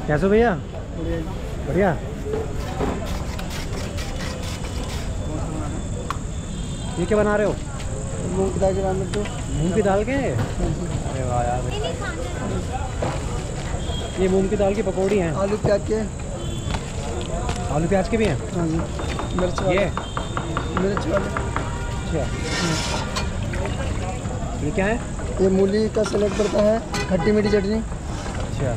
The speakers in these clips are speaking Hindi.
कैसे हो भैया? बढ़िया। ये क्या बना रहे हो? मूंग की दाल के रामेन। तो मूंग की दाल के? अरे वाह यार। ये मूंग की दाल की पकौड़ी हैं। आलू प्याज के। आलू प्याज के भी हैं? हाँ जी। मिर्च वाले। ये मिर्च वाले। अच्छा, ये क्या है? ये मूली का सलाद पड़ता है, खट्टी मीठी चटनी। अच्छा,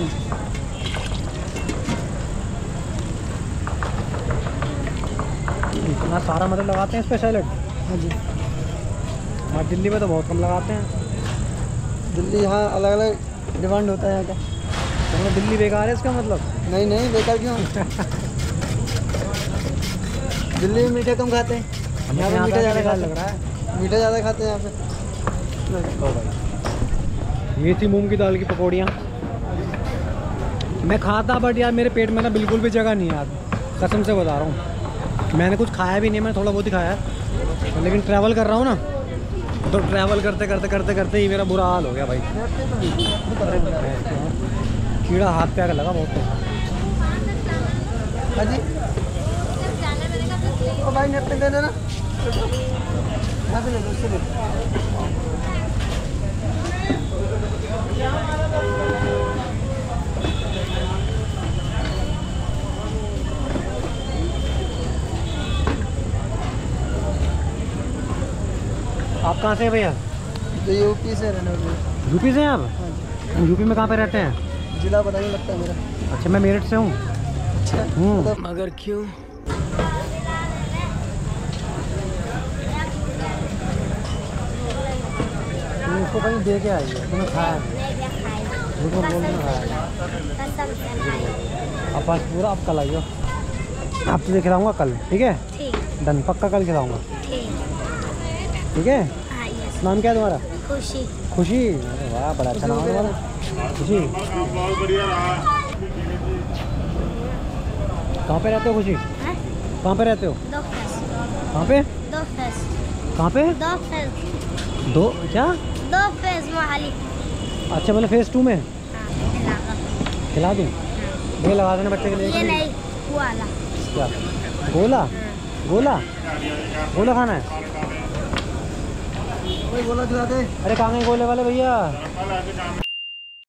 इतना सारा मतलब लगाते हैं इस पे सैलेड? हाँ जी। हमारे दिल्ली में तो बहुत कम लगाते हैं। दिल्ली यहाँ अलग अलग डिमांड होता है यहाँ का। तो मतलब दिल्ली बेकार है इसका मतलब? नहीं नहीं, बेकार क्यों? दिल्ली में मीठा कम खाते हैं, यहाँ पे मीठा ज़्यादा खाते लग रहा है। हैं। मीठा ज़्यादा खाते हैं यहाँ पे। तो भाई ये थी मूंग की दाल की पकौड़ियाँ। मैं खाता बट यार मेरे पेट में ना बिल्कुल भी जगह नहीं है यार, कसम से बता रहा हूँ। मैंने कुछ खाया भी नहीं, मैंने थोड़ा बहुत ही खाया है, लेकिन ट्रैवल कर रहा हूँ ना, तो ट्रैवल करते करते करते करते ही मेरा बुरा हाल हो गया भाई। कीड़ा हाथ पे आकर लगा बहुत। हाँ जी। ओ भाई नेपकिन दे देना, यहाँ से ले लो, उससे ले लो। आप कहाँ से हैं भैया? तो यूपी से रहने वाले। यूपी से हैं आप? हाँ जी। यूपी में कहाँ पे रहते हैं? जिला पता नहीं लगता मेरा। अच्छा, मैं मेरठ से हूँ। अच्छा। मगर क्यों? इसको कहीं दे के आई है, तुम्हें खाया नहीं? झूठ बोल नहीं खाया। अब बस पूरा, अब कल आइयो, आप तुझे खिलाऊंगा कल, ठीक है? डन, पक्का कल खिलाऊंगा, ठीक है? नाम क्या है तुम्हारा? खुशी। खुशी? अरे वाह, बड़ा अच्छा नाम है तुम्हारा, खुशी। कहाँ पे रहते हो खुशी? कहाँ पे रहते हो? कहाँ पे? कहाँ पे? दो क्या? मोहाली। अच्छा, मतलब फेज़ 2 में खिला दूँ? ये लगा देना बच्चे के लिए। ये नहीं, वो वाला। क्या? गोला? गोला? गोला खाना है? गोला खिला दे। अरे कहाँ गए गोले वाले भैया?